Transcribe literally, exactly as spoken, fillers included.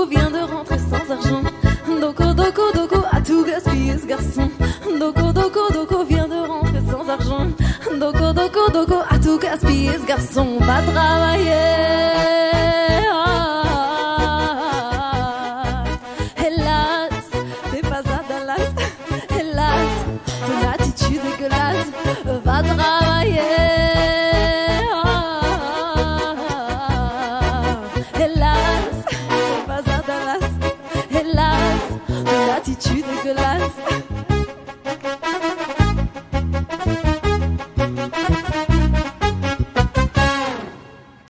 Doko vient de rentrer sans argent. Doko, Doko, Doko a tout gaspillé ce garçon. Doko, Doko, Doko vient de rentrer sans argent. Doko, Doko, Doko a tout gaspillé ce garçon. Va travailler.